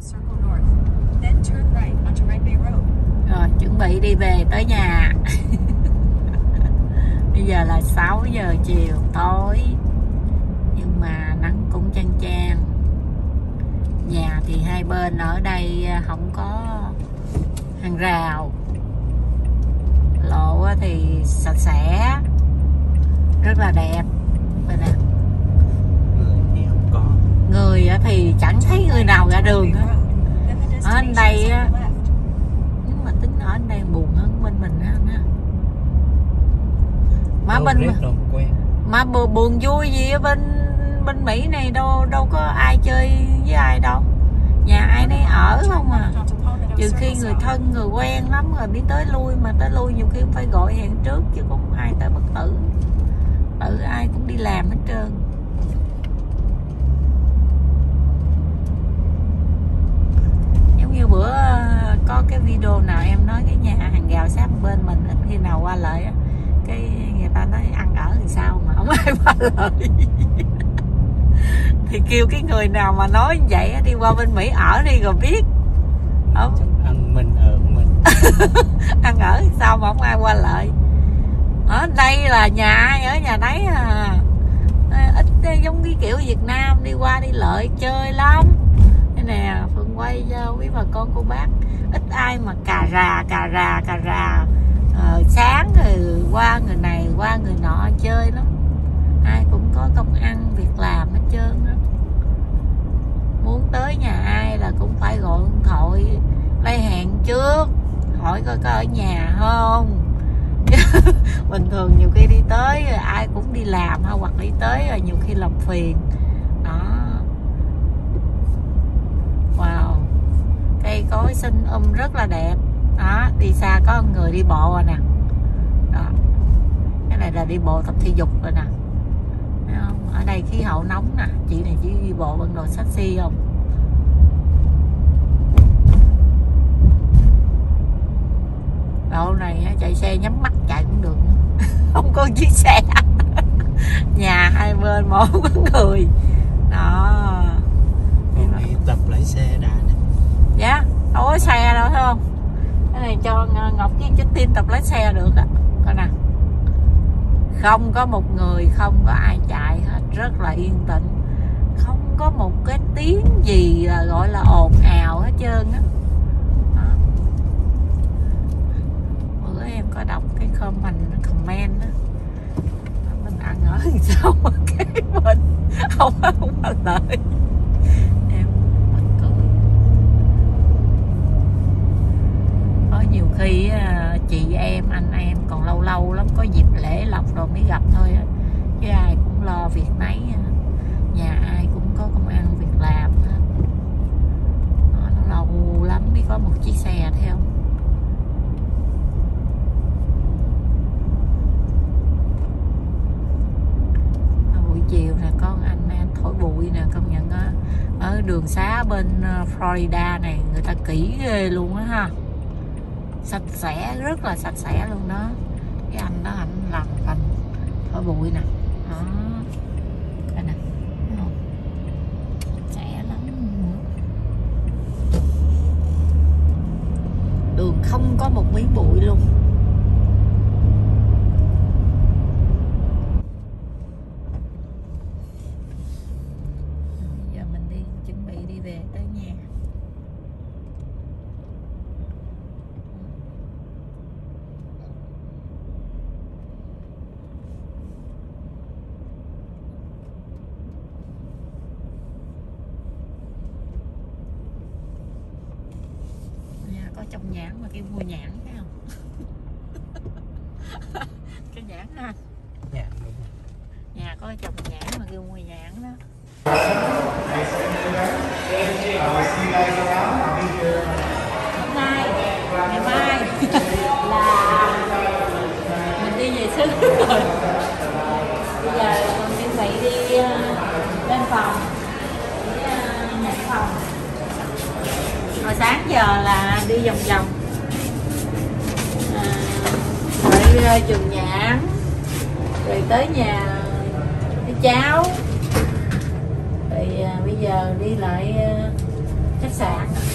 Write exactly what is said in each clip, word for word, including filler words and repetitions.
Rồi chuẩn bị đi về tới nhà. Bây giờ là sáu giờ chiều tối, nhưng mà nắng cũng chang chang. Nhà thì hai bên ở đây không có hàng rào, lộ thì sạch sẽ, rất là đẹp. Bên này người thì không có, người thì chẳng thấy người nào ra đường hết. Ở đây á, nhưng mà tính ở đây buồn hơn bên mình á. Mà bên mà buồn vui gì ở bên bên Mỹ này đâu đâu có ai chơi với ai đâu, nhà ai nấy ở không à, trừ khi người thân người quen lắm rồi biết tới lui, mà tới lui nhiều khi cũng phải gọi hẹn trước chứ không ai tới bất tử, tự ai cũng đi làm hết trơn. Giống như bữa có cái video nào em nói cái nhà hàng rào sát bên mình ít khi nào qua lại á, cái người ta nói ăn ở thì sao mà không ai qua lại. Thì kêu cái người nào mà nói như vậy đi qua bên Mỹ ở đi rồi biết. Không ăn mình ở mình. Ăn ở thì sao mà không ai qua lại. Ở đây là nhà ai ở nhà nấy à. Ít giống cái kiểu Việt Nam đi qua đi lại chơi lắm. Đây nè, Phương quay cho quý bà con cô bác, ít ai mà cà rà cà rà cà rà ờ, sáng rồi qua người này qua người nọ chơi lắm. Ai cũng có công ăn việc làm hết trơn đó. Muốn tới nhà ai là cũng phải gọi điện thoại lấy hẹn trước, hỏi coi có ở nhà không. Bình thường nhiều khi đi tới ai cũng đi làm hay hoặc đi tới rồi nhiều khi làm phiền đó. Wow, cây cối xinh um rất là đẹp đó. Đi xa có người đi bộ rồi nè đó. Cái này là đi bộ tập thể dục rồi nè. Thấy không? Ở đây khí hậu nóng nè, chị này chỉ đi bộ bằng đồ sexy không. Độ này chạy xe nhắm mắt chạy cũng được. Không có chiếc xe. Nhà hai bên một người đó. Còn tập lái xe đã nè. Dạ, đâu có xe đâu thấy không. Cái này cho Ngọc với Trinh Tin tập lái xe được á. Coi nè, không có một người, không có ai chạy hết, rất là yên tĩnh, không có một cái tiếng gì là gọi là ồn ào hết trơn á. Bữa em có đọc cái comment comment á, mình ăn ở làm sao mà cái mình không không có lợi. Em bật cười. Có nhiều khi chị em anh em còn lâu lâu lắm có dịp lễ lộc rồi mới gặp thôi á, chứ ai cũng lo việc nấy, nhà ai cũng có công ăn việc làm hết. Nó lâu lắm mới có một chiếc xe theo. Buổi chiều nè con anh em thổi bụi nè, công nhận á, ở đường xá bên Florida này người ta kỹ ghê luôn á ha, sạch sẽ, rất là sạch sẽ luôn đó. Cái anh đó anh làm thành thổi bụi nè đó, cái nè sạch sẽ lắm, đường không có một miếng bụi luôn. Giờ mình đi chuẩn bị đi về tới nhà. Có trong nhãn mà kêu mua nhãn phải không? Cái nhãn ha. Nhãn đúng rồi. Nhà có trồng nhãn mà kêu mua nhãn đó. Hôm nay, ngày mai là mình đi về xứ rồi. Bây giờ còn chuẩn bị đi lên phòng, đi nhận phòng. Hồi sáng giờ là đi vòng vòng à, rồi trường nhãn, rồi tới nhà với cháu, rồi à, bây giờ đi lại à, khách sạn.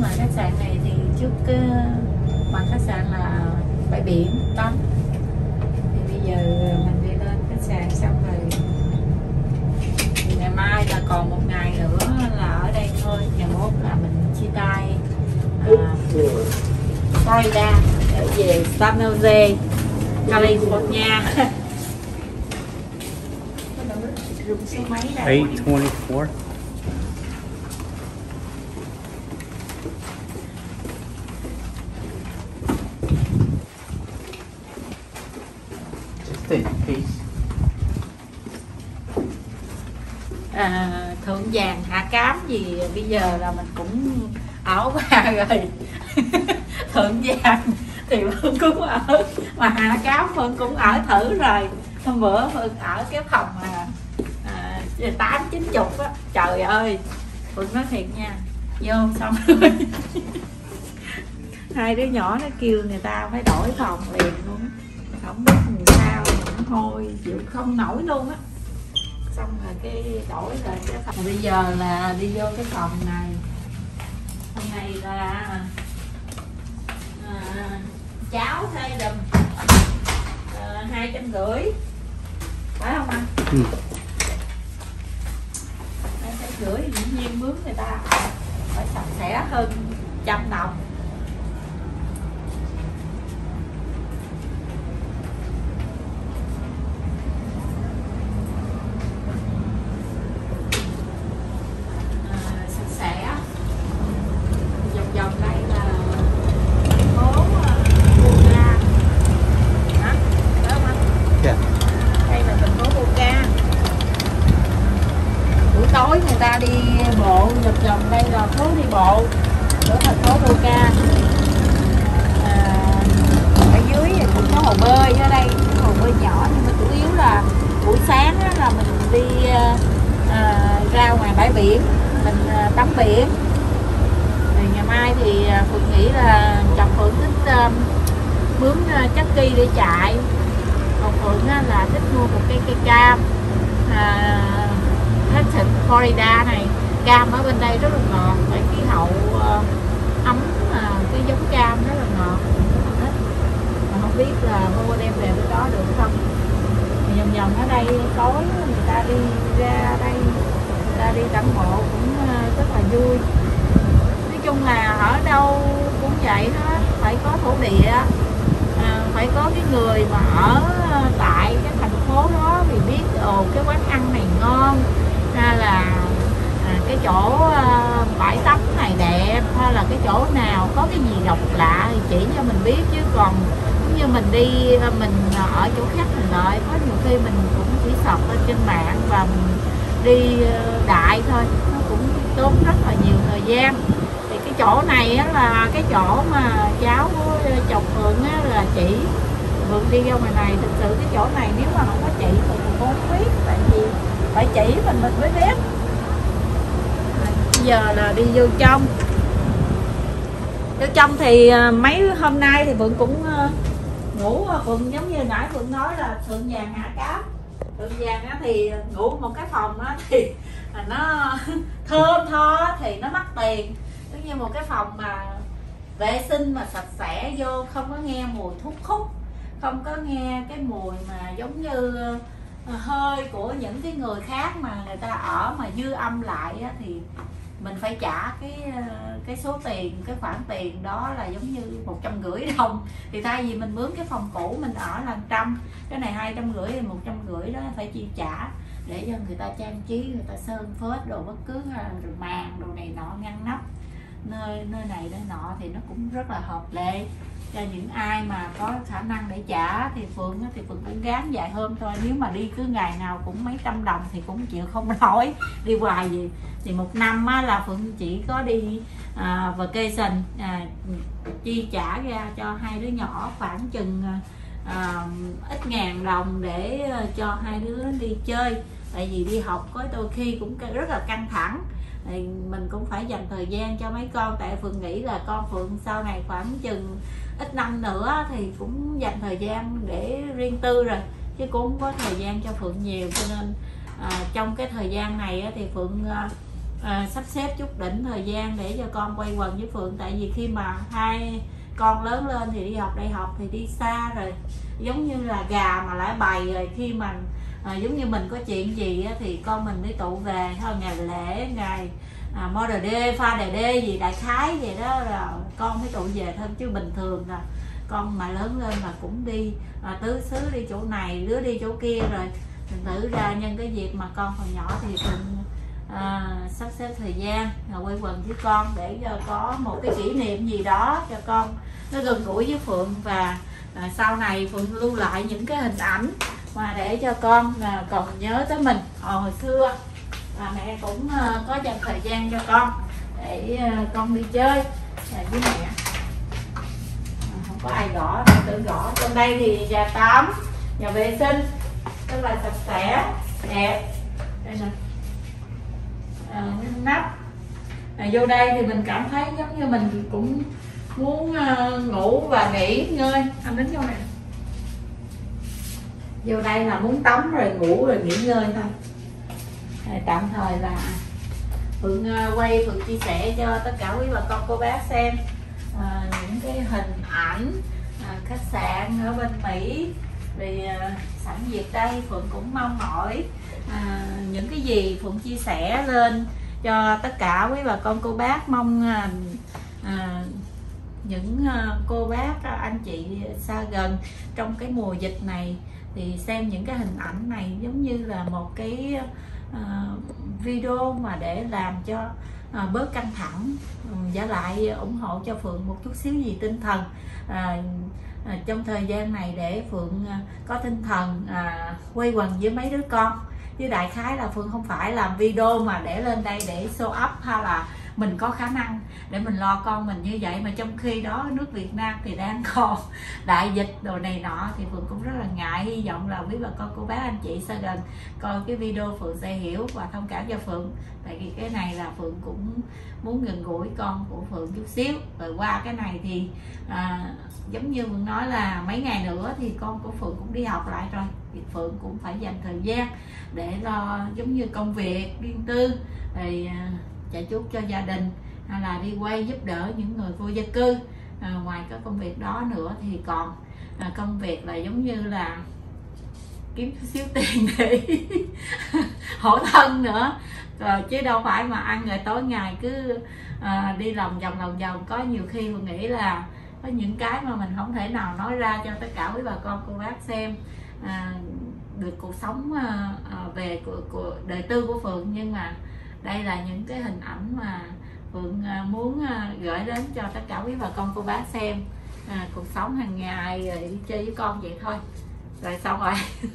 mà khách sạn này thì trước cái mặt khách sạn là bãi biển tắm, thì bây giờ mình đi lên khách sạn xong rồi thì ngày mai là còn một ngày nữa là ở đây thôi, ngày mốt là mình chia tay à, Florida để về San Jose, California. Số mấy đây? eight twenty-four. Just a piece. À, thượng vàng hạ cám gì bây giờ là mình cũng ở qua rồi. Thượng vàng thì Phương cũng ở, mà hạ cám Phương cũng ở thử rồi. Hôm bữa Phương ở cái phòng mà à, tám chín chục á, trời ơi Phương nói thiệt nha, vô xong rồi hai đứa nhỏ nó kêu người ta phải đổi phòng liền luôn, không biết làm sao mà nó hôi chịu không nổi luôn á. Xong rồi cái đổi rồi cái phòng. Bây giờ là đi vô cái phòng này, hôm nay là à, cháo thay đùm à, hai trăm rưỡi phải không anh? Ừ. Hai trăm rưỡi dĩ nhiên mướn người ta phải sạch sẽ hơn trăm đồng. Tối người ta đi bộ vòng vòng đây là phố đi bộ của thành phố Boca. À, ở dưới thì cũng có hồ bơi, ở đây hồ bơi nhỏ, nhưng mà chủ yếu là buổi sáng là mình đi à, ra ngoài bãi biển mình à, tắm biển. Thì ngày mai thì Phượng nghĩ là chồng Phượng thích uh, mướn uh, chắc kỳ để chạy, còn Phượng uh, là thích mua một cây cây cam. À, hết thịt Florida này, cam ở bên đây rất là ngọt, tại khí hậu uh, ấm, uh, cái giống cam rất là ngọt, rất là thích. Mà không biết là mua đem về bên đó được không. Thì vòng vòng ở đây tối người ta đi ra đây, người ta đi tản bộ cũng uh, rất là vui. Nói chung là ở đâu cũng vậy đó, phải có thổ địa, à, phải có cái người mà ở tại cái thành phố đó thì biết ồ cái quán ăn này ngon, hay là à, cái chỗ à, bãi tắm này đẹp, hay là cái chỗ nào có cái gì độc lạ thì chỉ cho mình biết. Chứ còn như mình đi mình ở chỗ khác mình lợi, có nhiều khi mình cũng chỉ sọt lên trên mạng và mình đi đại thôi, nó cũng tốn rất là nhiều thời gian. Thì cái chỗ này á, là cái chỗ mà cháu của chồng Phượng á, là chỉ Phượng đi ra ngoài này, thực sự cái chỗ này nếu mà không có chị thì mình không biết, tại vì phải chỉ mình mình mới biết. Bây giờ là đi vô trong. Vô trong thì mấy hôm nay thì Phượng cũng ngủ, Phượng giống như nãy Phượng nói là thượng vàng hạ cám. Thượng vàng á thì ngủ một cái phòng á thì nó thơm tho thì nó mắc tiền, giống như một cái phòng mà vệ sinh mà sạch sẽ, vô không có nghe mùi thuốc hút, không có nghe cái mùi mà giống như hơi của những cái người khác mà người ta ở mà dư âm lại á, thì mình phải trả cái cái số tiền, cái khoản tiền đó là giống như một trăm rưỡi đồng. Thì thay vì mình mướn cái phòng cũ mình ở là trăm, cái này hai trăm rưỡi thì một trăm rưỡi đó phải chi trả để cho người ta trang trí, người ta sơn phết đồ bất cứ, rồi màn đồ này nọ ngăn nắp nơi nơi này nơi nọ, thì nó cũng rất là hợp lệ cho những ai mà có khả năng để trả. Thì Phượng thì Phượng cũng gán vài hôm thôi, nếu mà đi cứ ngày nào cũng mấy trăm đồng thì cũng chịu không nổi, đi hoài gì. Thì một năm á, là Phượng chỉ có đi à, vacation à, chi trả ra cho hai đứa nhỏ khoảng chừng à, ít ngàn đồng để cho hai đứa đi chơi. Tại vì đi học có đôi khi cũng rất là căng thẳng, thì mình cũng phải dành thời gian cho mấy con. Tại Phượng nghĩ là con Phượng sau này khoảng chừng ít năm nữa thì cũng dành thời gian để riêng tư rồi, chứ cũng không có thời gian cho Phượng nhiều. Cho nên à, trong cái thời gian này á, thì Phượng à, à, sắp xếp chút đỉnh thời gian để cho con quay quần với Phượng. Tại vì khi mà hai con lớn lên thì đi học đại học thì đi xa rồi, giống như là gà mà lại bày rồi. Khi mà à, giống như mình có chuyện gì á, thì con mình đi tụ về thôi, ngày lễ, ngày à, Mother Day, Father Day gì đại khái vậy đó là con mới tụ về thôi. Chứ bình thường là con mà lớn lên là cũng đi à, tứ xứ, đi chỗ này đứa đi chỗ kia rồi. Mình thử ra nhân cái việc mà con còn nhỏ thì mình à, sắp xếp thời gian là quay quần với con để cho có một cái kỷ niệm gì đó cho con nó gần gũi với Phượng. Và à, sau này Phượng lưu lại những cái hình ảnh mà để cho con à, còn nhớ tới mình hồi xưa. Và mẹ cũng à, có dành thời gian cho con để à, con đi chơi à, với mẹ. À, không có ai gõ, tự gõ. Trong đây thì nhà tắm, nhà vệ sinh rất là sạch sẽ đẹp. Đây nè, à, nắp à, vô đây thì mình cảm thấy giống như mình cũng muốn uh, ngủ và nghỉ ngơi. Anh đến vô này, vô đây là muốn tắm rồi ngủ rồi nghỉ ngơi thôi. À, tạm thời là Phượng uh, quay Phượng chia sẻ cho tất cả quý bà con cô bác xem à, những cái hình ảnh à, khách sạn ở bên Mỹ. Vì uh, sẵn dịp đây Phượng cũng mong mỏi à, những cái gì Phượng chia sẻ lên cho tất cả quý bà con cô bác. Mong à, à, những à, cô bác anh chị xa gần trong cái mùa dịch này thì xem những cái hình ảnh này giống như là một cái à, video mà để làm cho à, bớt căng thẳng, và lại ủng hộ cho Phượng một chút xíu gì tinh thần à, à, trong thời gian này để Phượng à, có tinh thần à, quay quần với mấy đứa con. Chứ đại khái là Phượng không phải làm video mà để lên đây để show up hay là mình có khả năng để mình lo con mình như vậy, mà trong khi đó nước Việt Nam thì đang còn đại dịch đồ này nọ thì Phượng cũng rất là ngại. Hy vọng là quý bà con cô bác anh chị xa gần coi cái video Phượng sẽ hiểu và thông cảm cho Phượng. Tại vì cái này là Phượng cũng muốn gần gũi con của Phượng chút xíu. Rồi qua cái này thì à, giống như Phượng nói là mấy ngày nữa thì con của Phượng cũng đi học lại rồi, thì Phượng cũng phải dành thời gian để lo giống như công việc riêng tư, rồi à, chạy chút cho gia đình, hay là đi quay giúp đỡ những người vô gia cư. À, ngoài cái công việc đó nữa thì còn à, công việc là giống như là kiếm chút xíu tiền để hỗ thân nữa. Rồi chứ đâu phải mà ăn rồi tối ngày cứ à, đi lòng vòng lòng vòng. Có nhiều khi mình nghĩ là có những cái mà mình không thể nào nói ra cho tất cả quý bà con cô bác xem à, được cuộc sống à, về của, của đời tư của Phượng. Nhưng mà đây là những cái hình ảnh mà Phượng à, muốn à, gửi đến cho tất cả quý bà con cô bác xem à, cuộc sống hàng ngày, rồi đi chơi với con vậy thôi. Rồi xong rồi.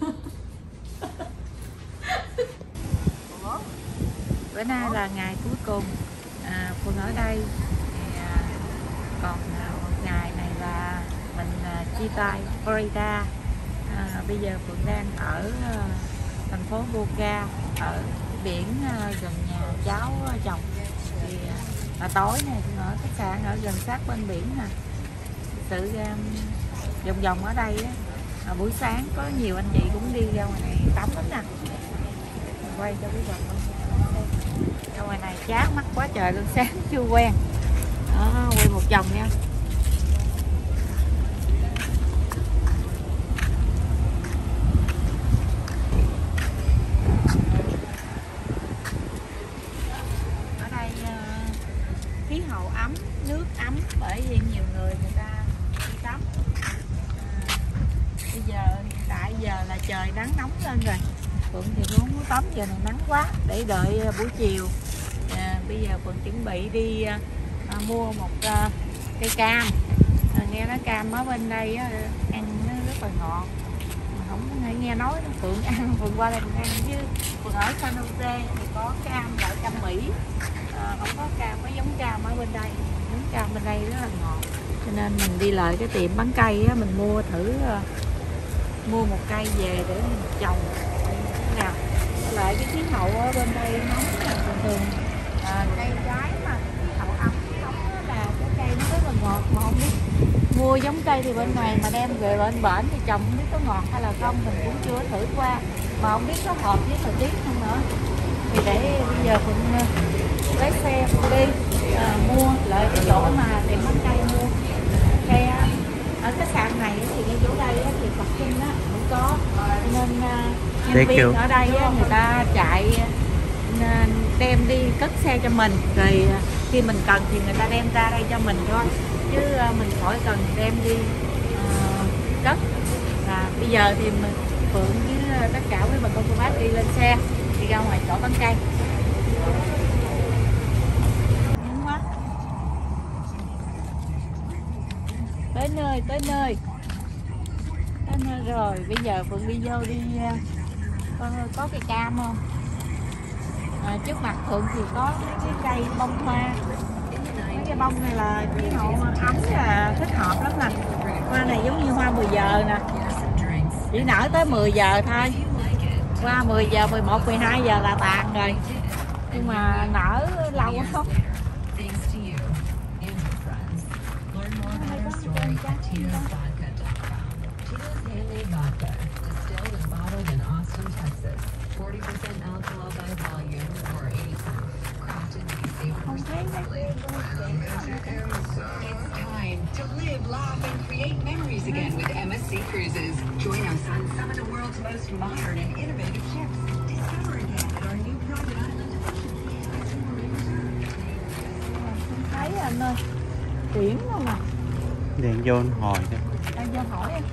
Bữa nay là ngày cuối cùng à, Phượng ở đây thì, à, còn à, một ngày này là mình à, chia tay Florida. À, bây giờ Phượng đang ở à, thành phố Boca, ở biển à, gần nhà cháu chồng. Thì à, là tối này Phượng ở khách sạn ở gần sát bên biển nè. Sự um, vòng vòng ở đây á, à, buổi sáng có nhiều anh chị cũng đi ra ngoài này tắm lắm nè. Mình quay cho quý vị ra ngoài này chát mắt quá trời luôn, sáng chưa quen. Đó, quay một vòng nha. Ở đây uh, khí hậu ấm, nước ấm, bởi vì nhiều người người ta đi tắm. À, bây giờ hiện tại giờ là trời nắng nóng lên rồi. Phượng thì muốn muốn tắm giờ này nắng quá, để đợi buổi chiều. À, bây giờ Phượng chuẩn bị đi à, mua một à, cây cam. À, nghe nói cam ở bên đây á, ăn nó rất là ngọt. Mà không nghe, nghe nói Phượng ăn, Phượng qua đây Phượng ăn chứ Phượng ở San Jose thì có cam loại cam Mỹ, à, không có cam có giống cam ở bên đây. Giống cam bên đây rất là ngọt, cho nên mình đi lại cái tiệm bán cây á, mình mua thử uh, mua một cây về để mình trồng nào. Lại cái khí hậu ở bên đây nóng là thường thường à, cây trái mà khí hậu ấm nóng là cái cây nó rất là ngọt, mà không biết mua giống cây thì bên này mà đem về bên bển thì trồng không biết có ngọt hay là không, mình cũng chưa thử qua, mà không biết có hợp với thời tiết không nữa. Thì để bây giờ Phượng lấy xe đi à, mua lại cái chỗ mà tiệm bánh cây mua xe ở cái sàn này thì ngay chỗ đây thì tập trung đó cũng có nên uh, nhân viên ở đây á, người ta chạy nên đem đi cất xe cho mình rồi khi mình cần thì người ta đem ra đây cho mình thôi chứ uh, mình khỏi cần đem đi uh, cất. Và bây giờ thì mình Phượng với tất cả với bà con cô bác đi lên xe đi ra ngoài chỗ bánh cây. Tới nơi tới nơi tới nơi rồi. Bây giờ Phượng đi vô đi có, có cây cam không à, trước mặt Phượng thì có cái cây bông hoa. Mấy cái bông này là khí hậu ấm là thích hợp lắm nè. Hoa này giống như hoa mười giờ nè, chỉ nở tới mười giờ thôi, qua mười giờ mười một mười hai giờ là tàn rồi, nhưng mà nở lâu không. To live, laugh, and create memories again with M S C Cruises. Join us on some of the world's most modern and innovative ships. Discover again at our new private island. Thấy anh ơi, biển không à? Đèn vô hỏi đó. Đang vô hỏi em.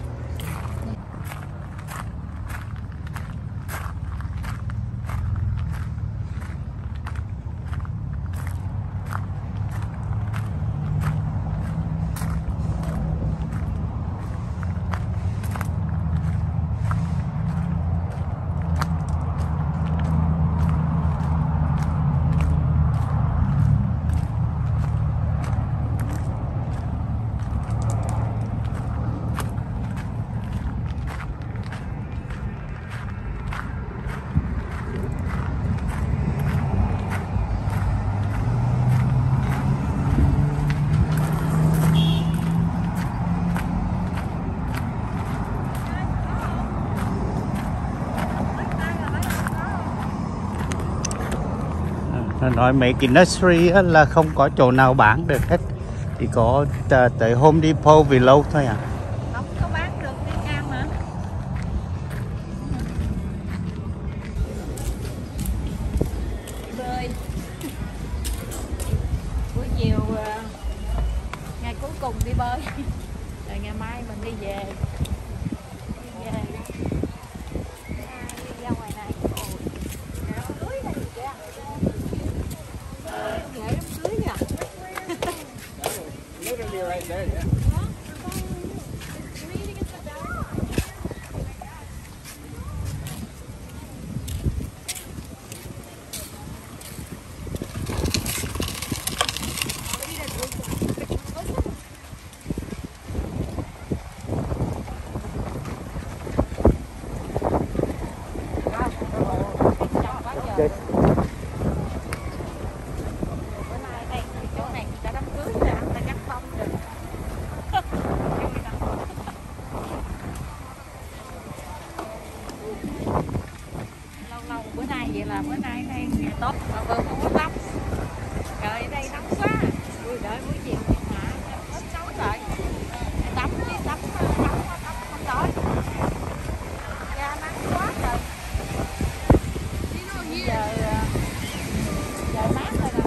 Nó nói mấy cái nursery là không có chỗ nào bán được hết, chỉ có tới Home Depot vì lâu thôi à. Không có bán được cây cam hả? Bơi buổi chiều ngày cuối cùng đi bơi rồi ngày mai mình đi về. Đi về đi ra ngoài này. Right there, yeah. Good. Bữa nay vậy là bữa nay đây tốt mà Vượng không có tắm. Trời ở đây nóng quá. Ui đợi buổi chiều thì hả? Hết nóng rồi. Tắm đi tắm tắm tắm không đói. Da nắng quá trời. Giờ giờ mát rồi nè.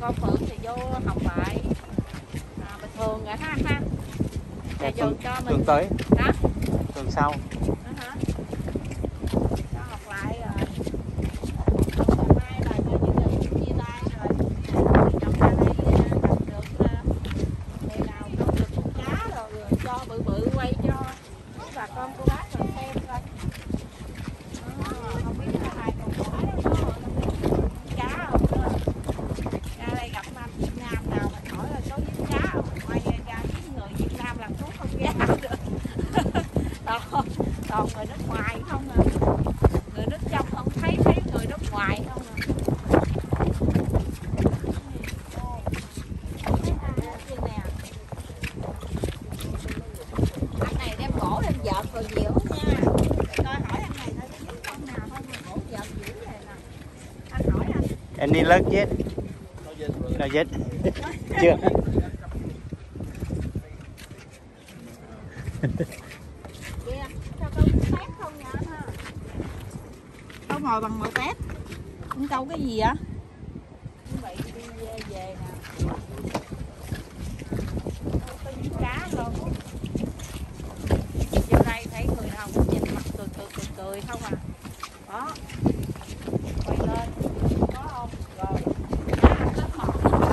con Phượng thì vô học lại à, bình thường rồi ha ha. Để tuần, cho mình tuần tới hả? tuần sau Hả? Cho học lại rồi. Hôm nay là coi như là chia tay rồi. Chồng ra đây gặp được ngày nào có được con cá rồi, rồi cho bự bự quay cho bà con cô bác rồi xem coi. À, không biết là ai còn cá đó có cá không nữa. Ra đây gặp anh Việt Nam nào mình hỏi là có giết cá không? Quay ra với người Việt Nam làm thuốc không ra được. toàn, toàn người nước ngoài không à. Người nước trong không thấy, thấy người nước ngoài không à. Anh này đem gỗ đem vợt rồi nhiều nha. Để coi hỏi anh này nó dính con nào không mà gỗ vợt dữ vậy nè. Anh hỏi anh. Any luck yet? No yet. Chưa. Kìa, sao câu tép không nha anh ha? Câu ngồi bằng mồi tép. Con câu cái gì vậy? Chuẩn bị đi về nè. Có những cá luôn. Vô đây thấy người nào cũng nhìn mặt cười cười cười cười không à. Đó. Quay lên. Có không? Rồi. À, lớp một.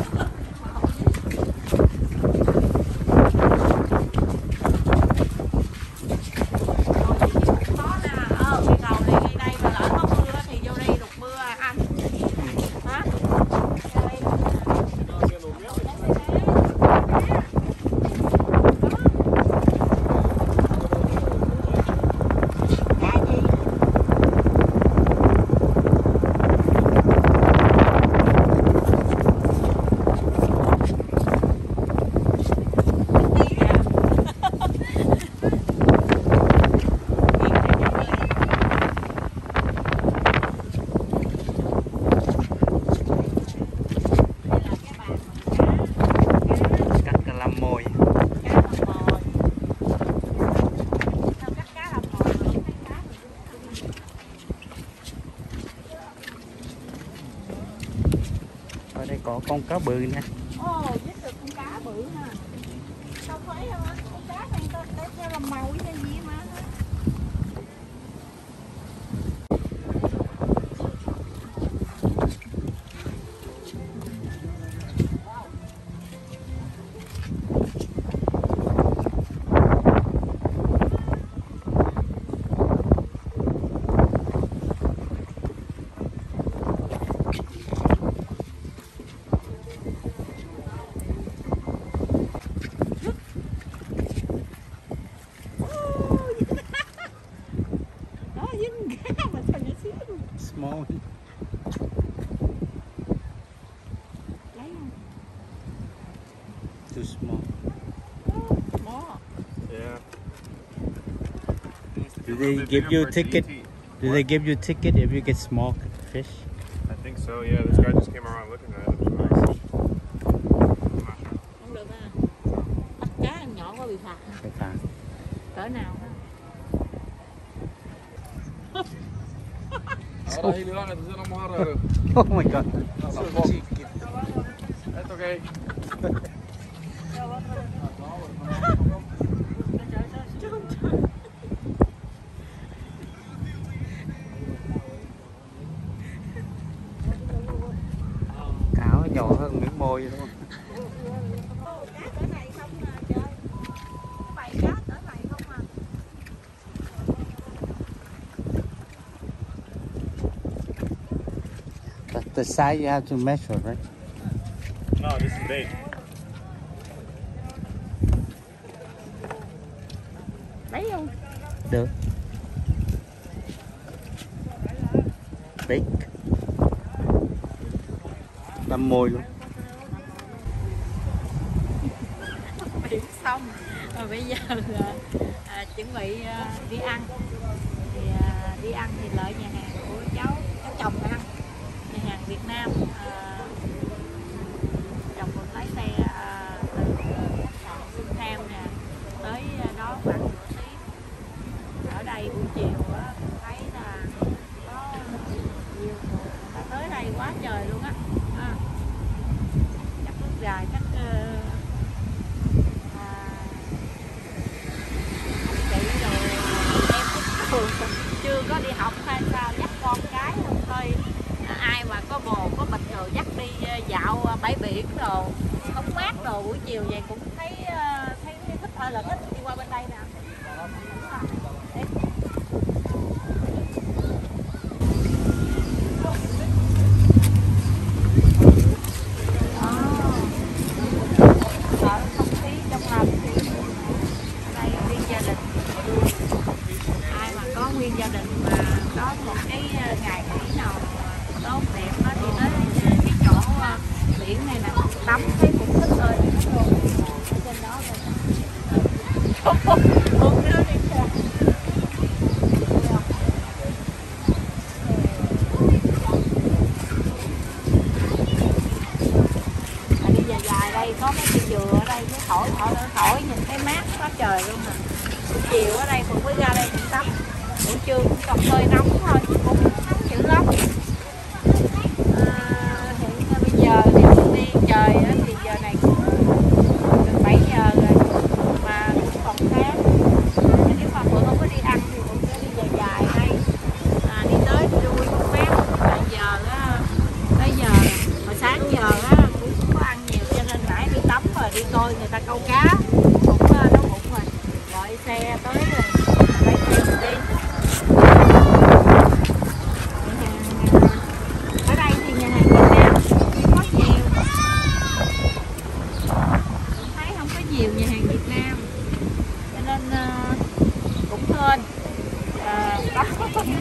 Ở đây có con cá bự nè. Ồ, oh, giết được con cá bự ha. Sao thấy không anh? Con cá này ta để cho làm màu với gì mà. Small. Lấy không? Too small. Đó. Yeah. Do they give you a ticket? Do they give you a ticket if you get small fish? I think so, yeah. This guy just came around looking at it. I'm not sure. Không được ha. Bắt cá em nhỏ có bị phạt ha. Phải phạt. Cỡ nào ha? Ahora sí le van a hacer una mojarra. Oh my god. That's okay. Cá nó nhỏ hơn miếng môi đúng không? Cá cỡ này không mà trời. Có bầy cá cỡ này không mà. The, the size you have to measure, right? No, this is bait. Lấy không? Được. Big. Đâm môi luôn. Biển xong rồi bây giờ là à, chuẩn bị à, đi ăn thì à, đi ăn thì lợi nhà hàng của cháu cháu chồng ăn nhà hàng Việt Nam à, chồng mình lái xe à, từ khách sạn Sunham nè tới đó khoảng nửa tiếng. Ở đây buổi chiều á thấy là có nhiều người ta tới đây quá trời luôn á. À. đồ hóng mát đồ buổi chiều vậy cũng thấy thấy, thấy thích ơi là thích. Đi qua bên đây nè. Gia đình mà có một cái ngày nghỉ nào tốt đẹp đó thì tới cái chỗ biển này nè tắm thấy cũng thích ơi trên đó uống nước đi xa. Đi dài dài đây có mấy cây dừa ở đây cái thổi thổi thổi nhìn thấy mát quá trời luôn nè. Chiều ở đây cũng mới ra đây cũng tắm. Buổi trưa cũng còn hơi nóng thôi, cũng nóng dữ lắm. À, hiện bây giờ thì mình đi trời đó, thì giờ này cũng gần bảy giờ rồi mà cũng còn sáng. Nếu mà Phượng không có đi ăn thì Phượng sẽ đi dài dài đây, à, đi tới đi lui không mát. Tại giờ á, tới giờ hồi sáng giờ á cũng không có ăn nhiều cho nên nãy đi tắm rồi đi coi người ta câu cá cũng đói bụng rồi, gọi xe tới rồi lấy xe mình đi. Ở đây thì nhà hàng Việt Nam không có nhiều, thấy không có nhiều nhà hàng Việt Nam cho nên uh, cũng hên uh, có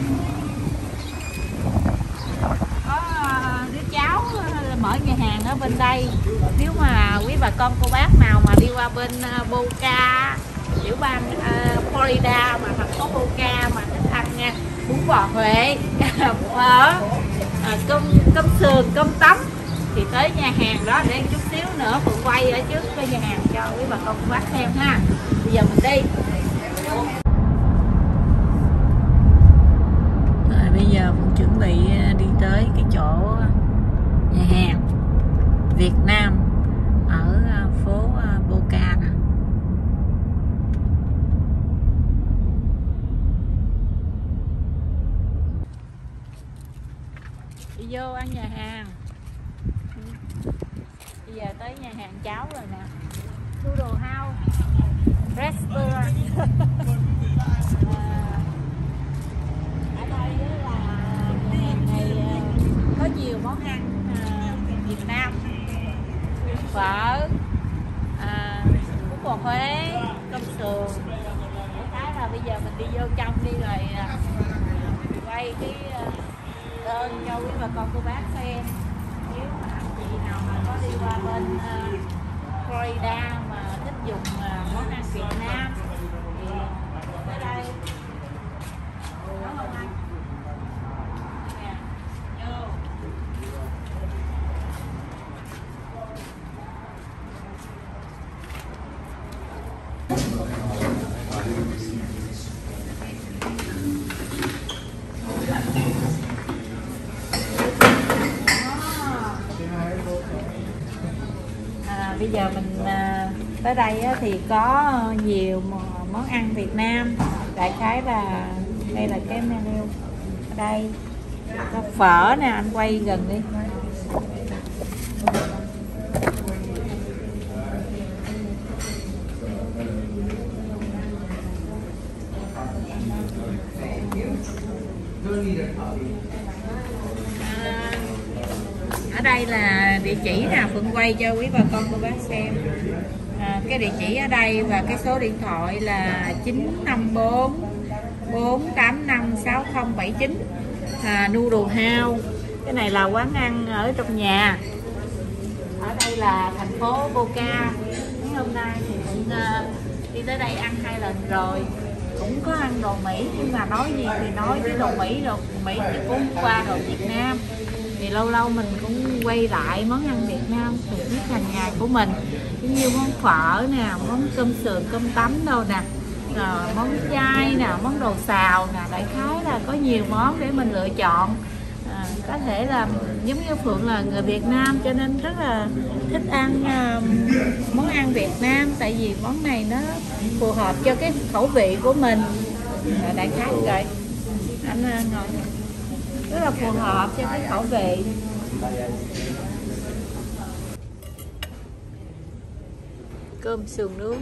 có uh, đứa cháu uh, mở nhà hàng ở bên đây. Nếu mà quý bà con cô bác nào mà đi qua bên uh, Boca, tiểu bang uh, Florida mà thành phố Boca mà thích ăn nha, bún bò Huế, phở, à, cơm cơm sườn, cơm tấm thì tới nhà hàng đó để chút xíu nữa Phượng quay ở trước cái nhà hàng cho quý bà con bác xem ha. Bây giờ mình đi. Rồi bây giờ Phượng chuẩn bị đi tới cái chỗ nhà hàng Việt Nam ở phố Boca nè. Đi vô ăn nhà hàng. Bây giờ tới nhà hàng cháu rồi nè. Noodle House Restaurant. À, ở đây là nhà hàng này có nhiều món ăn à, Việt Nam, phở, à, bún bò Huế, cơm sườn. Cái là bây giờ mình đi vô trong đi rồi à, quay cái đơn cho quý bà con cô bác xem. Nếu mà anh chị nào mà có đi qua bên uh, Florida mà thích dùng uh, món ăn Việt Nam thì tới đây có không anh? Nè, vô. Bây giờ mình à, tới đây á, thì có nhiều món ăn Việt Nam. Đại khái là đây là cái menu ở đây có phở nè, anh quay gần đi. À, ở đây là địa chỉ nè, Phượng quay cho quý bà con cô bác xem. À, cái địa chỉ ở đây và cái số điện thoại là chín năm bốn bốn tám năm sáu không bảy chín. à, Noodle House. Cái này là quán ăn ở trong nhà. Ở đây là thành phố Boca. Mấy hôm nay thì Phượng uh, đi tới đây ăn hai lần rồi, cũng có ăn đồ Mỹ, nhưng mà nói gì thì nói cái đồ Mỹ, đồ Mỹ thì cũng qua đồ Việt Nam. Thì lâu lâu mình cũng quay lại món ăn Việt Nam từ biết hàng ngày của mình, cũng như món phở nè, món cơm sườn, cơm tấm đâu nè, à, món chay nè, món đồ xào nè. Đại khái là có nhiều món để mình lựa chọn. À, có thể là giống như Phượng là người Việt Nam cho nên rất là thích ăn uh, món ăn Việt Nam, tại vì món này nó phù hợp cho cái khẩu vị của mình. À, đại khái rồi anh uh, ngồi rất là phù hợp cho cái khẩu vị. Cơm sườn nướng,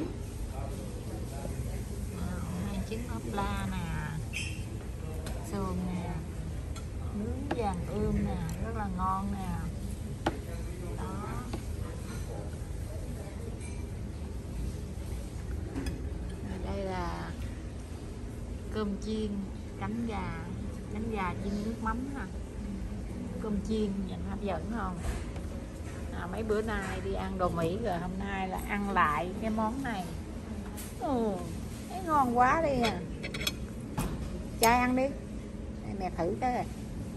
hai trứng ốp la nè, sườn nè, nướng vàng ươm nè, rất là ngon nè. Đó. Đây là cơm chiên cánh gà, cánh gà chiên nước mắm nè, cơm chiên nhìn hấp dẫn không? À, mấy bữa nay đi ăn đồ Mỹ rồi, hôm nay là ăn lại cái món này. Ừ, thấy ngon quá đi à. Trai ăn đi, đây, mẹ thử cái này.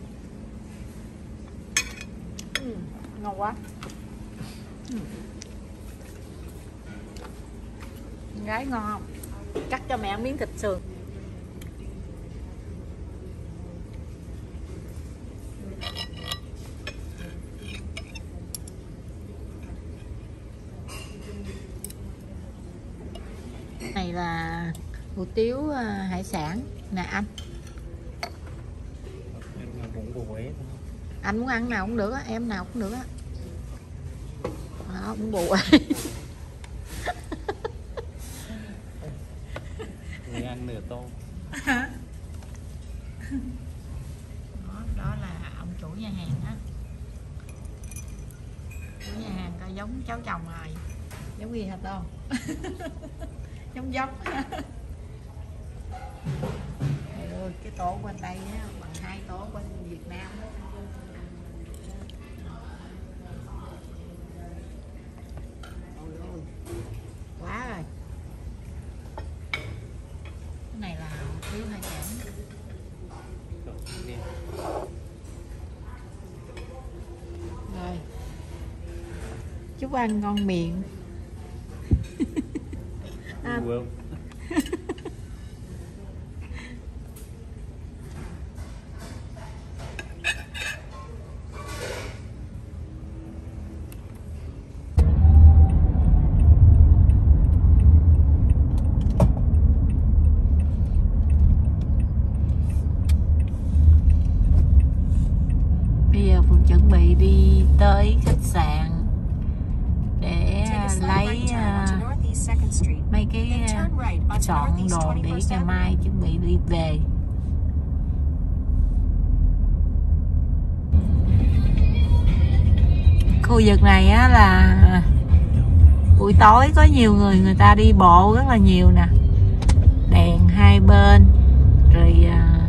Ừ, ngon quá. Ừ. Gái ngon không? Cắt cho mẹ miếng thịt sườn. Này là hủ tiếu uh, hải sản nè anh. Anh muốn ăn nào cũng được á, em nào cũng được á. Đó, bún bù người ăn nửa tô. đó, đó là ông chủ nhà hàng đó. Chủ nhà hàng coi giống cháu chồng rồi. Giống gì hả Tôn? Giống giống. Ôi, cái tổ bên đây á, bằng hai tổ bên Việt Nam đó. Ôi ôi, quá rồi. Cái này là thiếu hải sản. Rồi, chúc ăn ngon miệng. À. Bây giờ Phượng chuẩn bị đi tới khách sạn để lấy mấy cái chọn đồ để ngày mai chuẩn bị đi về. Khu vực này á là buổi tối có nhiều người người ta đi bộ rất là nhiều nè, đèn hai bên rồi.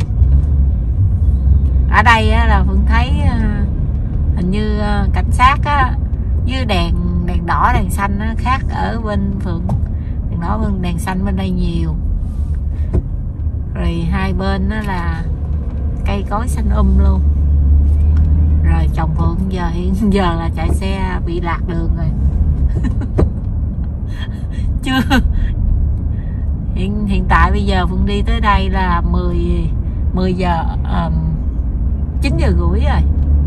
Ở đây á là Phượng thấy hình như cảnh sát á với đèn đèn đỏ đèn xanh á, khác ở bên Phượng. Đèn đỏ bên đèn xanh bên đây nhiều. Rồi hai bên đó là cây cối xanh um luôn. Rồi chồng Phượng giờ hiện giờ là chạy xe bị lạc đường rồi. Chưa. Hiện hiện tại bây giờ Phượng đi tới đây là mười giờ um, chín giờ rưỡi rồi.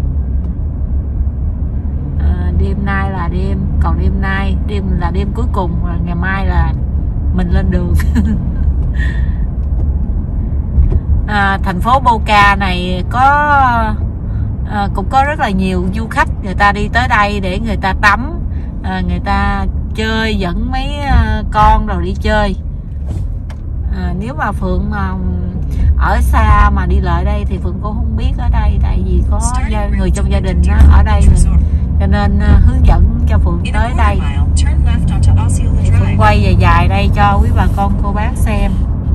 À, đêm nay là đêm, còn đêm nay đêm là đêm cuối cùng, rồi ngày mai là mình lên đường. À, thành phố Boca này có à, cũng có rất là nhiều du khách người ta đi tới đây để người ta tắm, à, người ta chơi, dẫn mấy à, con rồi đi chơi. À, nếu mà Phượng mà ở xa mà đi lại đây thì Phượng cũng không biết ở đây, tại vì có gia, người trong gia đình đó ở đây mình, cho nên uh, hướng dẫn cho Phượng tới đây. Thì Phượng quay dài dài đây cho quý bà con cô bác xem.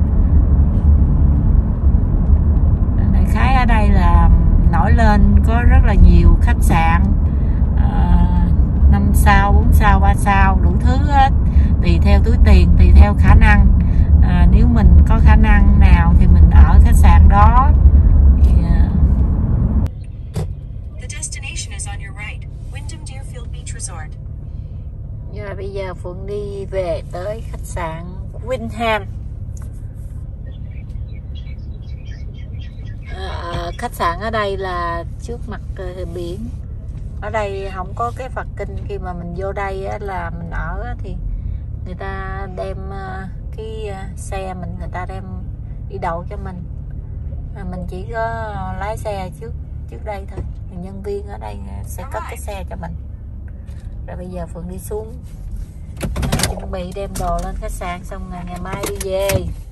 Đại khái ở đây là nổi lên có rất là nhiều khách sạn năm uh, sao, bốn sao, ba sao, đủ thứ hết, tùy theo túi tiền, tùy theo khả năng. À, nếu mình có khả năng nào thì mình ở khách sạn đó. Yeah. Giờ bây giờ Phượng đi về tới khách sạn Wyndham. À, khách sạn ở đây là trước mặt uh, biển. Ở đây không có cái phạt kinh khi mà mình vô đây á, là mình ở á, thì người ta đem uh, cái xe mình, người ta đem đi đậu cho mình, à, mình chỉ có lái xe trước trước đây thôi, nhân viên ở đây sẽ cất cái xe cho mình. Rồi bây giờ Phượng đi xuống chuẩn bị đem đồ lên khách sạn xong rồi ngày mai đi về.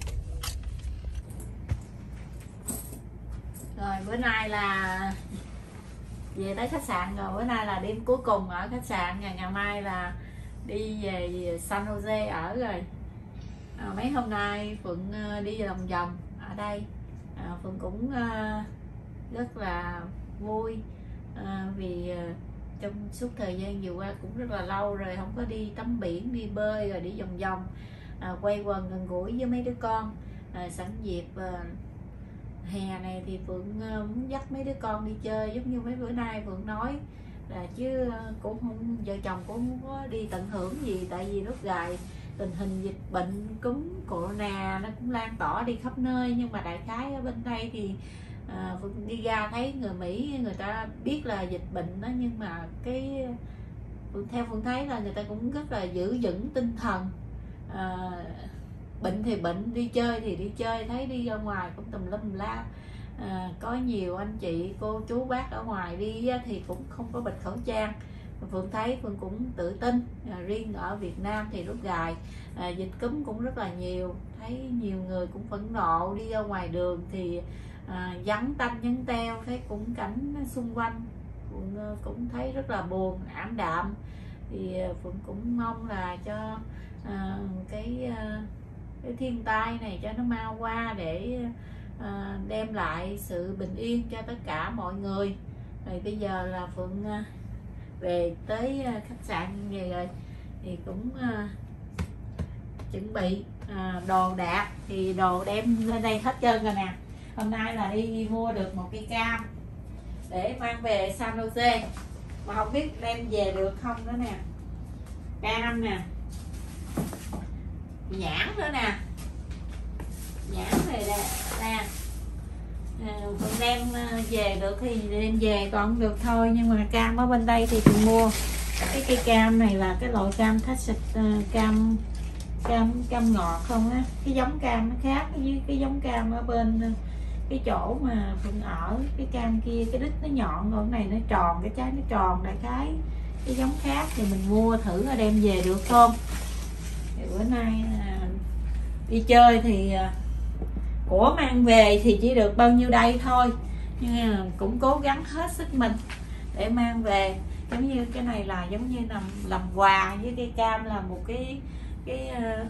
Rồi bữa nay là về tới khách sạn rồi, bữa nay là đêm cuối cùng ở khách sạn, ngày ngày mai là đi về San Jose ở rồi. À, mấy hôm nay Phượng đi vòng vòng ở đây, à, Phượng cũng uh, rất là vui uh, vì uh, trong suốt thời gian vừa qua cũng rất là lâu rồi không có đi tắm biển, đi bơi rồi đi vòng vòng, à, quay quần gần gũi với mấy đứa con. À, sẵn dịp uh, hè này thì Phượng uh, muốn dắt mấy đứa con đi chơi giống như mấy bữa nay Phượng nói là, chứ uh, cũng không, vợ chồng cũng không có đi tận hưởng gì, tại vì lúc gài tình hình dịch bệnh cúm corona nó cũng lan tỏa đi khắp nơi. Nhưng mà đại khái ở bên đây thì à, Phượng đi ra thấy người Mỹ người ta biết là dịch bệnh đó, nhưng mà cái Phượng, theo Phượng thấy là người ta cũng rất là giữ vững tinh thần. À, bệnh thì bệnh, đi chơi thì đi chơi, thấy đi ra ngoài cũng tùm lum la. À, có nhiều anh chị cô chú bác ở ngoài đi thì cũng không có bịt khẩu trang. Phượng thấy Phượng cũng tự tin. À, riêng ở Việt Nam thì lúc gài à, dịch cúm cũng rất là nhiều, thấy nhiều người cũng phẫn nộ đi ra ngoài đường thì à, vắng tanh vắng teo, thấy cũng cảnh xung quanh Phượng cũng thấy rất là buồn ảm đạm. Thì Phượng cũng mong là cho à, cái cái thiên tai này cho nó mau qua để à, đem lại sự bình yên cho tất cả mọi người. Rồi bây giờ là Phượng à, về tới khách sạn về rồi thì cũng uh, chuẩn bị uh, đồ đạc, thì đồ đem lên đây hết trơn rồi nè. Hôm nay là đi mua được một cây cam để mang về San Jose mà không biết đem về được không nữa nè. Cam nè, nhãn nữa nè, nhãn này nè, nè. Phượng đem về được thì đem về, còn không được thôi. Nhưng mà cam ở bên đây thì Phượng mua cái cây cam này là cái loại cam Texas, uh, cam cam cam ngọt không á, cái giống cam nó khác với cái giống cam ở bên cái chỗ mà Phượng ở. Cái cam kia cái đít nó nhọn, còn cái này nó tròn, cái trái nó tròn, đại khái cái giống khác. Thì mình mua thử là đem về được không. Thì bữa nay uh, đi chơi thì uh, của mang về thì chỉ được bao nhiêu đây thôi, nhưng mà cũng cố gắng hết sức mình để mang về. Giống như cái này là giống như làm làm quà, với cây cam là một cái cái cái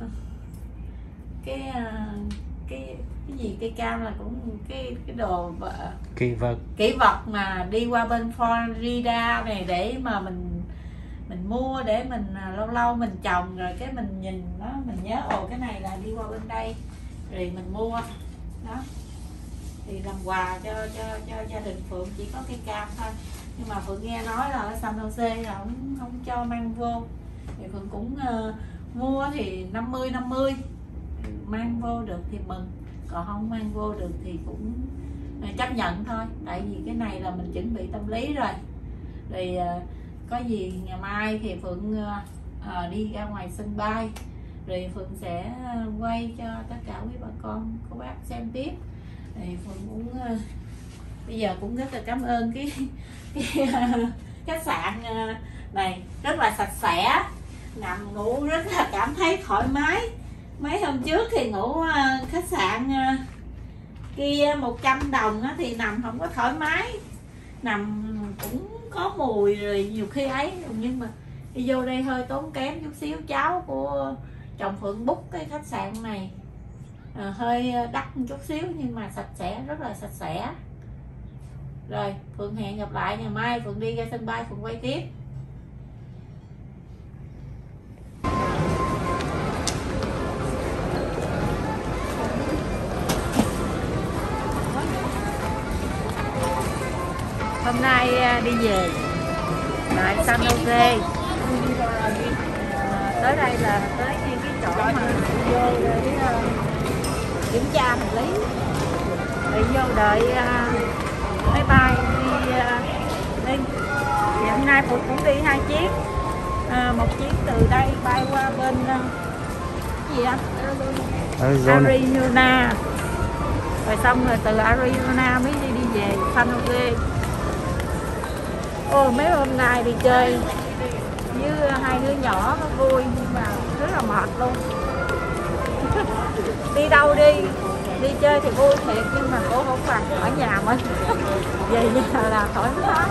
cái cái, cái gì cây cam là cũng cái cái đồ kỷ vật kỷ vật mà đi qua bên Florida này để mà mình mình mua, để mình lâu lâu mình trồng rồi cái mình nhìn nó mình nhớ ồ cái này là đi qua bên đây rồi mình mua đó. Thì làm quà cho cho cho gia đình Phượng chỉ có cây cam thôi. Nhưng mà Phượng nghe nói là ở San Jose là không không cho mang vô, thì Phượng cũng uh, mua thì năm mươi năm mươi, mang vô được thì mừng, còn không mang vô được thì cũng uh, chấp nhận thôi. Tại vì cái này là mình chuẩn bị tâm lý rồi. Rồi uh, có gì ngày mai thì Phượng uh, uh, đi ra ngoài sân bay, rồi Phượng sẽ quay cho tất cả quý bà con cô bác xem tiếp. Thì Phượng cũng uh, bây giờ cũng rất là cảm ơn cái, cái uh, khách sạn uh, này rất là sạch sẽ, nằm ngủ rất là cảm thấy thoải mái. Mấy hôm trước thì ngủ uh, khách sạn uh, kia một trăm đồng uh, thì nằm không có thoải mái, nằm cũng có mùi rồi nhiều khi ấy. Nhưng mà đi vô đây hơi tốn kém chút xíu. Cháu của chồng Phượng book cái khách sạn này à, hơi đắt một chút xíu nhưng mà sạch sẽ, rất là sạch sẽ. Rồi Phượng hẹn gặp lại ngày mai Phượng đi ra sân bay Phượng quay tiếp. Hôm nay đi về lại San Jose, à, tới đây là tới cái chỗ mà vô để uh, kiểm tra hành lý, để vô đợi uh, máy bay đi uh, đi. Thì hôm nay Phượng cũng đi hai chuyến, uh, một chuyến từ đây bay qua bên uh, cái gì anh? Arizona. Arizona, rồi xong rồi từ Arizona mới đi đi về San Jose. Ôi mấy hôm nay đi chơi với hai đứa nhỏ nó vui, nhưng mà rất là mệt luôn. Đi đâu đi, đi chơi thì vui thiệt nhưng mà cũng không bằng ở nhà mình. Về nhà là thoải mái.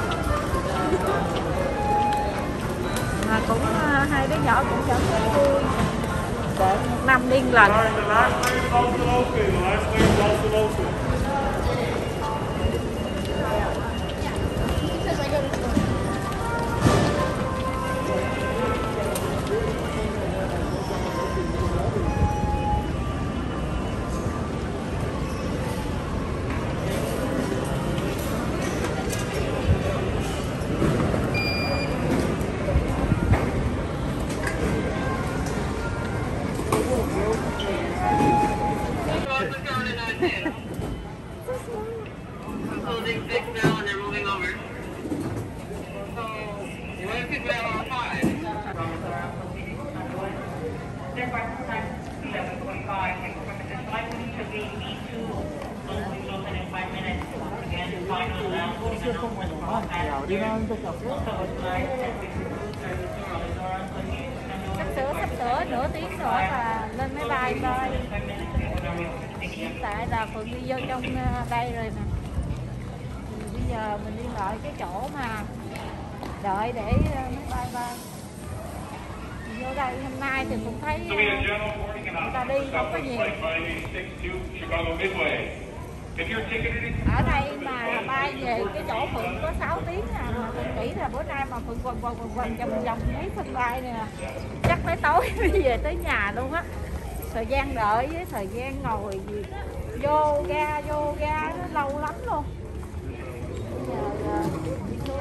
Mà cũng hai đứa nhỏ cũng cảm thấy vui. Để một năm đi lần. Sắp sửa, sắp sửa, nửa tiếng nữa là lên máy bay thôi. Hiện tại là Phượng đi vô trong đây rồi nè. Thì bây giờ mình đi lại cái chỗ mà đợi để máy bay bay. Vô đây hôm nay thì cũng thấy người ta đi không có nhiều. Ở đây mà bay về cái chỗ Phượng có sáu tiếng à, mà Phượng nghĩ là bữa nay mà Phượng quần quần quần quần vòng vòng mấy sân bay nè, chắc tới tối mới về tới nhà luôn á. Thời gian đợi với thời gian ngồi gì vô ga vô ga nó lâu lắm luôn. Bây giờ đi xuống.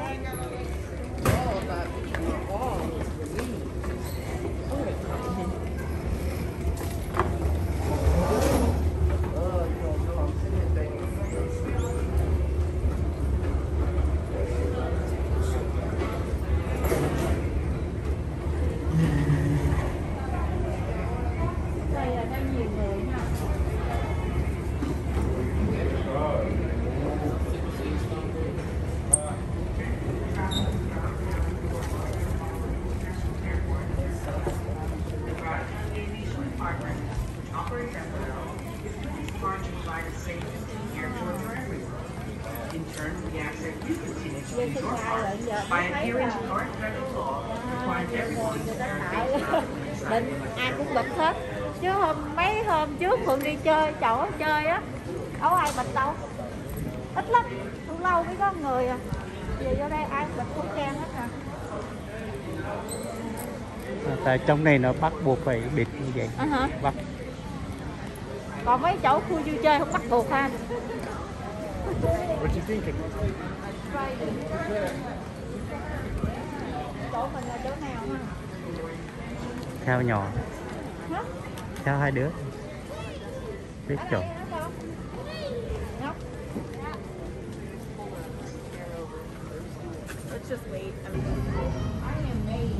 Định ai cũng bịch hết chứ hôm mấy hôm trước Phượng đi chơi chỗ chơi á đâu ai bịch đâu, ít lắm, lâu lâu mới có người à. Về vô đây ai bịch không trang hết à. Tại trong này nó bắt buộc phải bịt như vậy. À hả? Bắt. Còn mấy chỗ khu vui chơi không bắt buộc ha. What you thinking? Chỗ mình là chỗ nào ha? Theo nhỏ. Hả? Theo hai đứa. Biết chỗ. Let's just wait. I mean, I am made.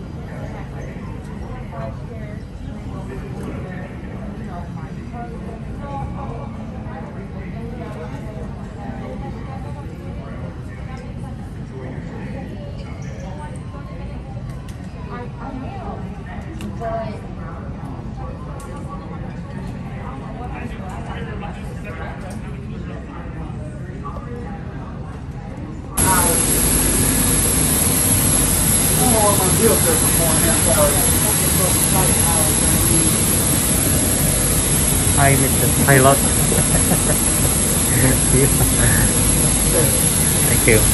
Hi, Mister Pilot. Thank you.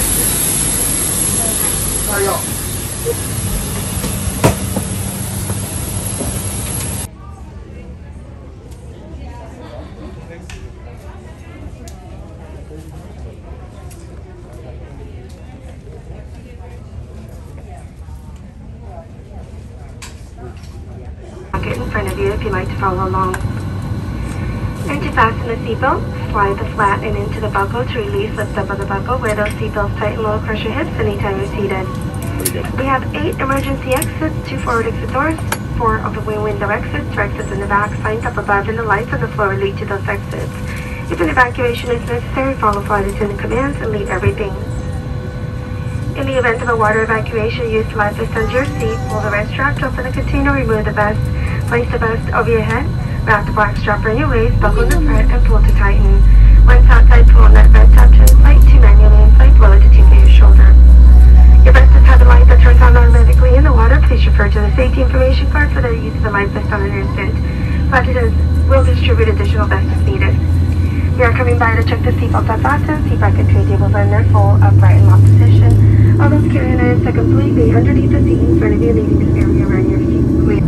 In front of you if you'd like to follow along. And to fasten the seatbelt, slide the flat and into the buckle to release, lift up of the buckle, wear those seatbelts tight and low across your hips anytime you're seated. We have eight emergency exits, two forward exit doors, four of the wing window exits, two exits in the back, signs up above, and the lights on the floor lead to those exits. If an evacuation is necessary, follow flight attendant commands and leave everything In the event of a water evacuation, use life vest under your seat. Pull the red strap, open the container, remove the vest, place the vest over your head, wrap the black strap around your waist, buckle the thread, and pull to tighten. Once outside, pull on that vest tab to inflate to manually inflate, blow it to tune your shoulder. Your vest has had a light that turns on automatically in the water. Please refer to the safety information card for the use of the life vest on an instant. Passengers will distribute additional vests if needed. We are coming by to check the seatbelts are fastened, seat bracket tray tables are in their full, upright, and locked position. All those carrying items are completely underneath the seat in front of you, leaving this area around your seat clear.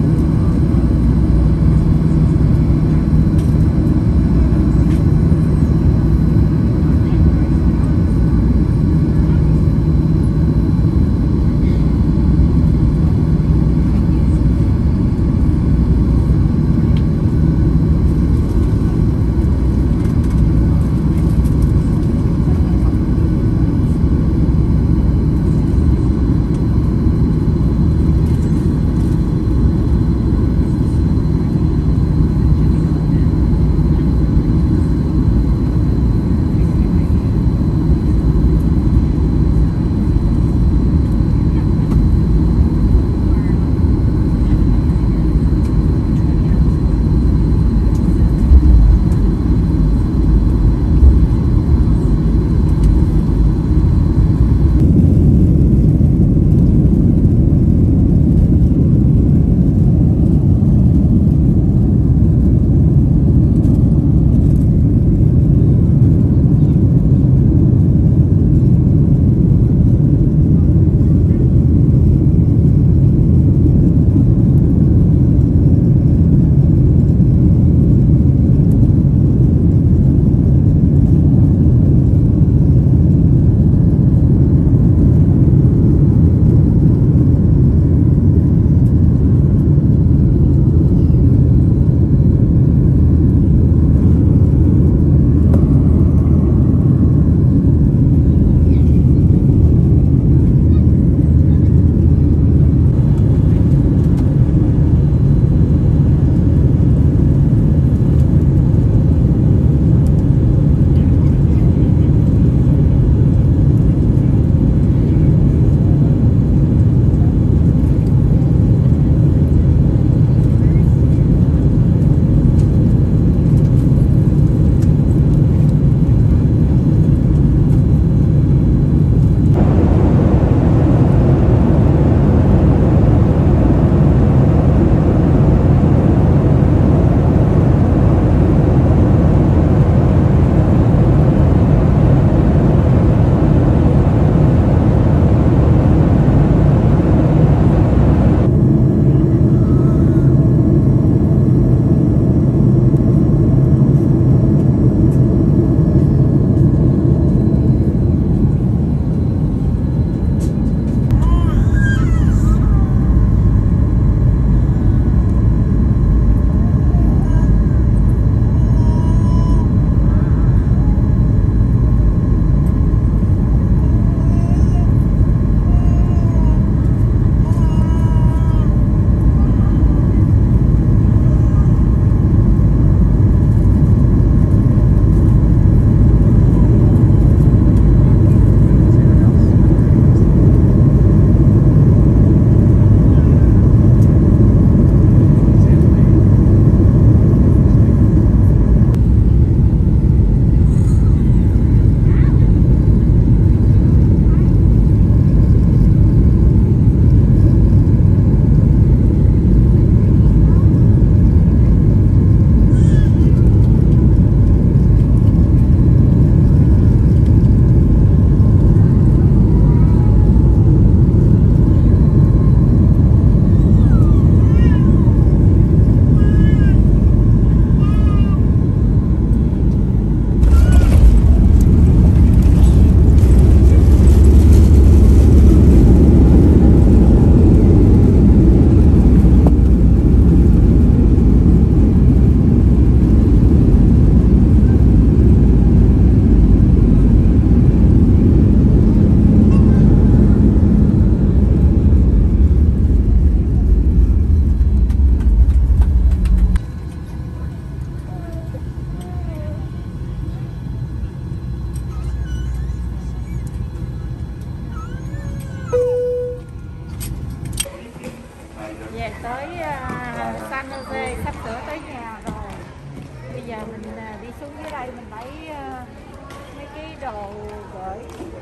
tới uh, San Jose, sắp sửa tới nhà rồi. Bây giờ mình uh, đi xuống dưới đây mình lấy uh, mấy cái đồ gửi,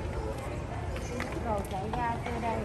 đồ chạy ra từ đây.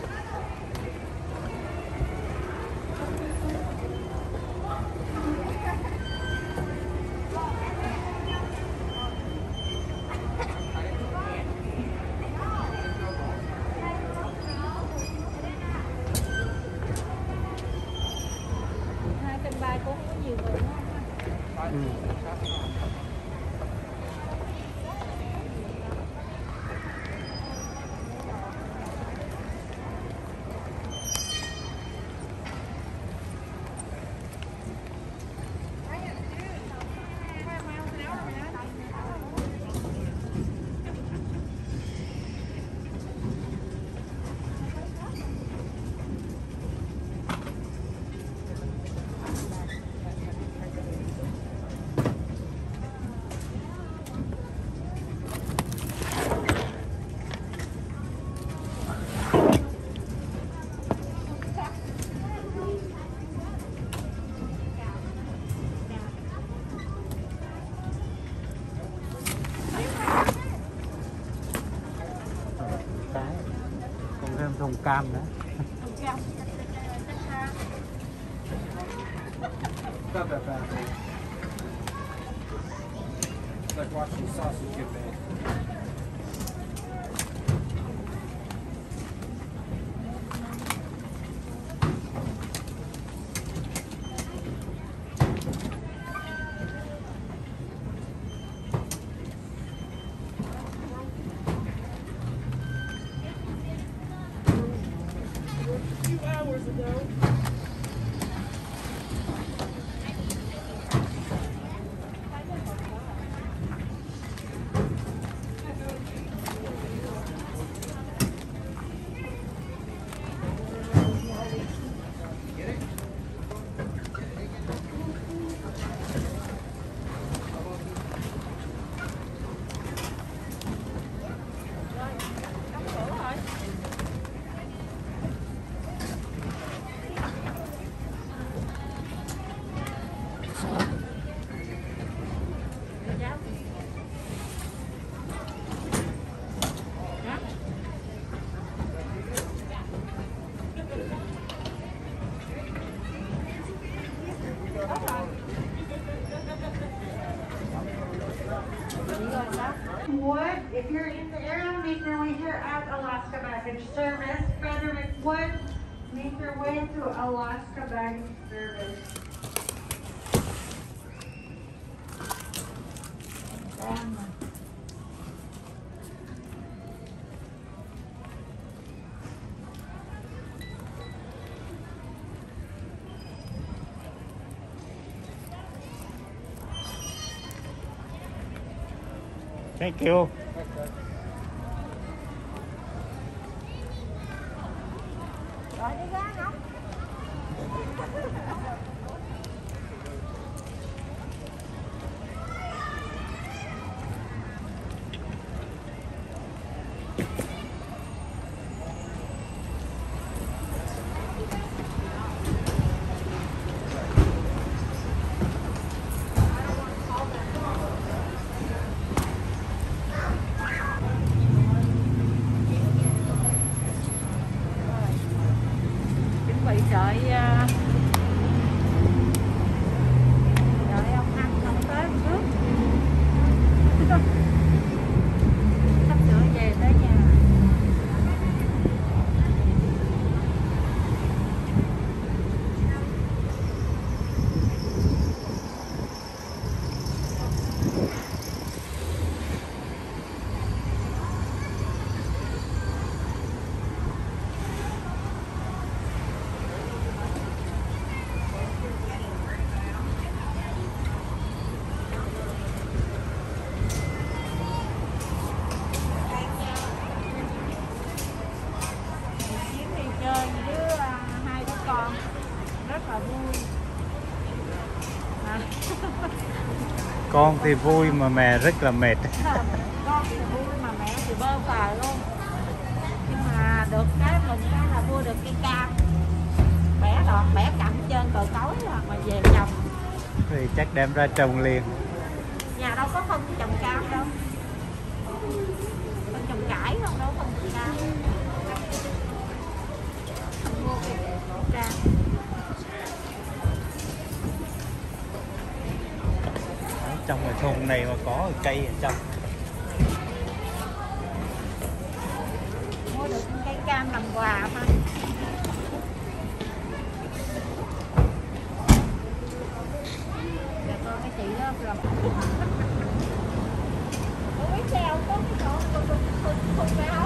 Thùng cam nữa. Like watching sausage get made. Wood, if you're in the area, make your way here at Alaska Baggage Service. Frederick Wood, make your way to Alaska Baggage Service. Thank you. Rồi đi ra không? Bị sợi đợi ông ăn không tới trước sắp sửa về tới nhà. Con thì vui mà mẹ rất là mệt. Con thì vui mà mẹ thì bơ phờ luôn. Nhưng mà được cái mình cái là mua được cây cam. Bé toàn bẻ cạnh trên cờ cối là mà về trồng. Thì chắc đem ra trồng liền. Nhà đâu có không trồng cam đâu. Con trồng cải không đâu, không trồng cam. Mua cái cam. Trong cái thùng này mà có cây ở trong. Mua được cây cam làm quà mà. Dạ con cái chị đó làm. Ủa biết sao có cái chỗ không không không cao.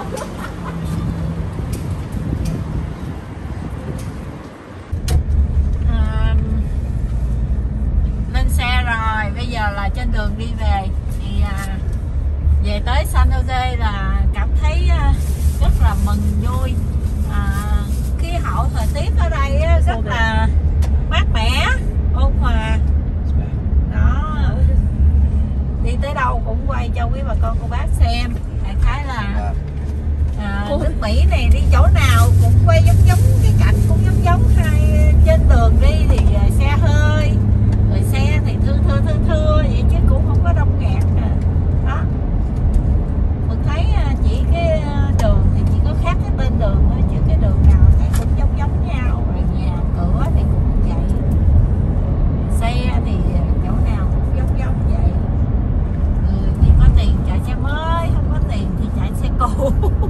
Lên xe rồi, bây giờ là trên đường đi về thì à, về tới San Jose là cảm thấy à, rất là mừng vui. À, khí hậu thời tiết ở đây á, rất là mát mẻ, ôn hòa. Đó, đi tới đâu cũng quay cho quý bà con cô bác xem. Đại khái là à, nước Mỹ này đi chỗ nào cũng quay giống giống cái cảnh cũng giống giống hai trên đường đi thì xe hơi, rồi xe thì thưa thưa thưa thưa vậy chứ cũng không có đông nghẹt. Đó, mình thấy chỉ cái đường thì chỉ có khác cái tên đường thôi, chứ cái đường nào thấy cũng giống giống nhau, rồi nhà cửa thì cũng vậy, xe thì chỗ nào cũng giống giống vậy. Người thì có tiền chạy xe mới, không có tiền thì chạy xe cũ.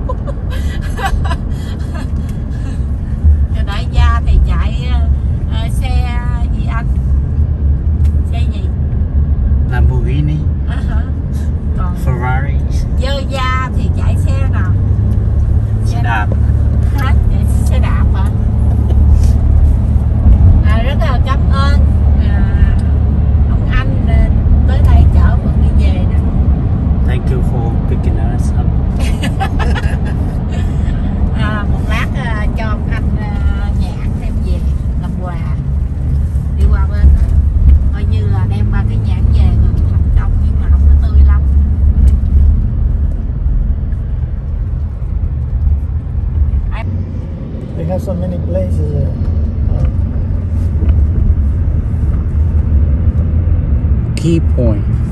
Đại gia thì chạy uh, xe gì anh? Xe gì? Lamborghini, À, hả? Còn Ferrari, dơ da thì chạy xe nào? xe đạp. Hả? Chạy xe đạp hả? À, rất là cảm ơn à, ông anh à, tới đây chở Phượng đi về nè. Thank you for picking us up. À, một lát à, cho ông anh à, nhạc đem về làm quà đi qua bên đó. Coi như là đem ba cái nhãn về rồi thành công, nhưng mà không có tươi lắm. They have so many places there. Key point.